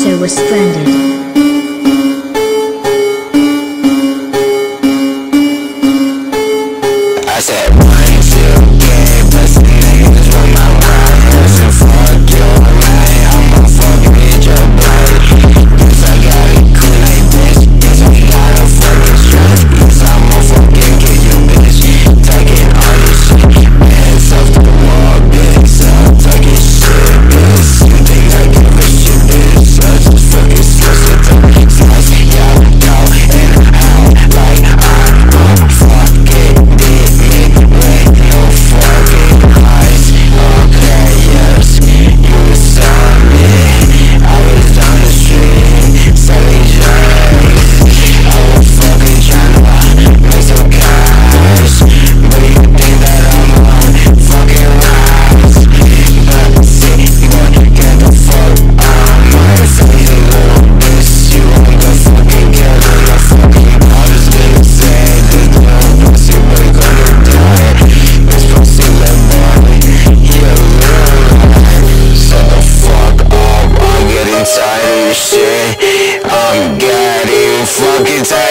user was stranded. I said 1, 2, yeah, pussy niggas with my ride. So fuck your right, I'ma fuck with your blood. Yes, I got it cool like this. Yes, I got a fucking stress. Yes, I'ma fucking kill your bitch. Taking all this shit, hands off the wall, bitch. I'm talking shit, bitch. You think I give a shit, bitch? I just fucking slice it up, slice y'all out and out like I'm fucking dead. I'm getting fucking tired.